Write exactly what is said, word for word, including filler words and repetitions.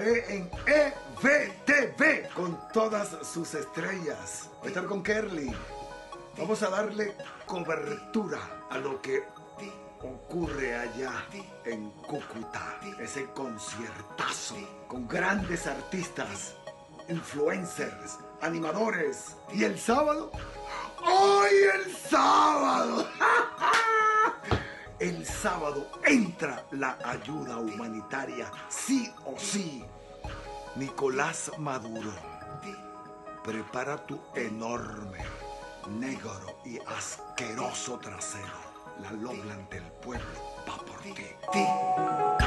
estaré en E V T V con todas sus estrellas. Voy a estar con Kerly. Vamos a darle cobertura a lo que ocurre allá en Cúcuta. Ese conciertazo con grandes artistas, influencers, animadores. ¿Y el sábado? ¡Hoy el sábado! El sábado entra la ayuda humanitaria, sí o sí. Nicolás Maduro, prepara tu enorme, negro y asqueroso trasero. La lola ante el pueblo va por ti.